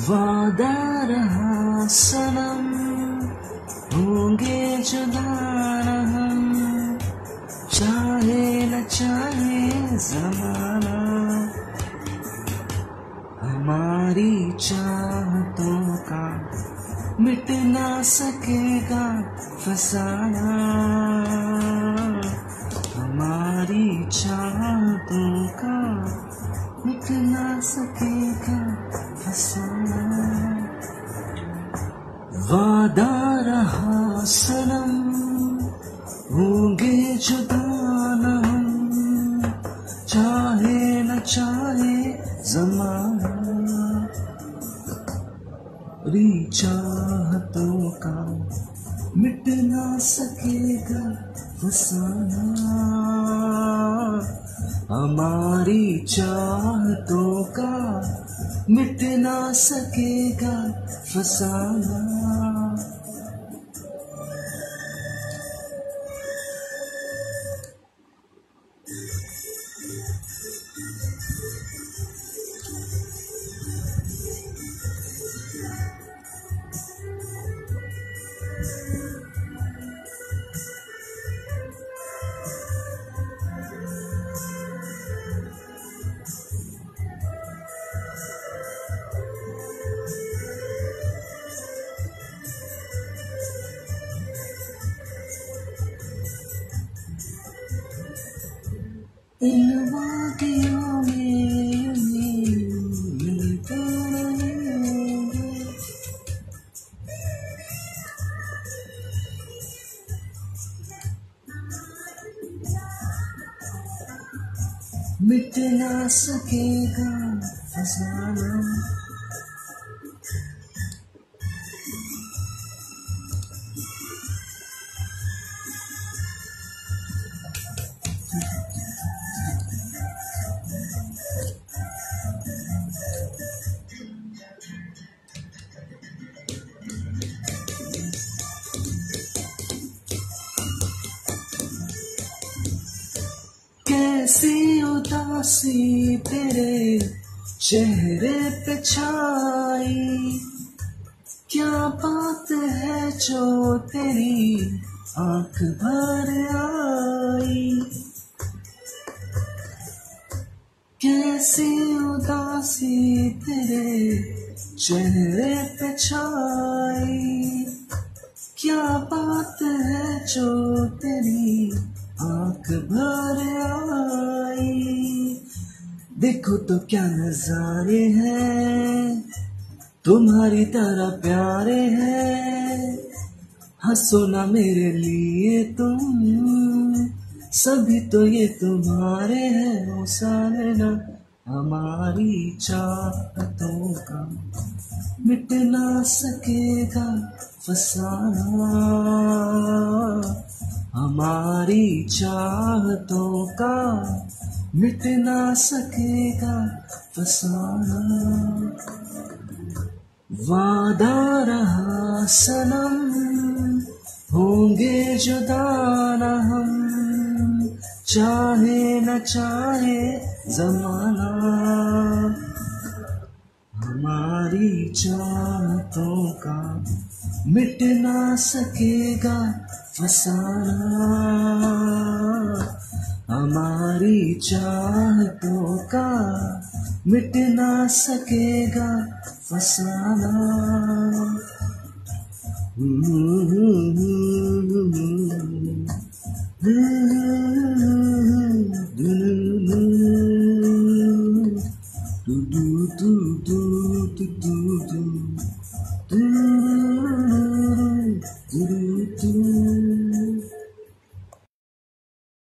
वादा रहा सनम, होंगे जुदा न हम, चाहे न चाहे ज़माना। हमारी चाहतों का मिट ना सकेगा फसाना। हमारी चाहतों का मिट ना सकेगा फसाना। वादा रहा सनम, होंगे जुदा न हम, चाहे न चाहे ज़माना। हमारी चाहतों का मिट ना सकेगा फसाना। हमारी चाहतों का मिट ना सकेगा फसाना। इन वादियों में मिलते रहेंगे, मिट ना सकेगा फसाना। कैसी उदासी तेरे चेहरे पे छाई, क्या बात है जो तेरी आंख भर आई। कैसी उदासी तेरे चेहरे पे छाई, क्या बात है जो तेरी आंख भर आई। देखो तो क्या नजारे हैं, तुम्हारी तरह प्यारे हैं। हंसो ना मेरे लिए तुम, सभी तो ये तुम्हारे हैं। ओ सारे ना हमारी चाहतों का मिट ना सकेगा फसाना। हमारी चाहतों का मिट ना सकेगा फसाना। वादा रहा सनम, होंगे जुदा न हम, चाहे न चाहे ज़माना। हमारी चाहतों का मिट ना सकेगा फसाना। हमारी चाहतों का मिट ना सकेगा फसाना। Do do do do do do do.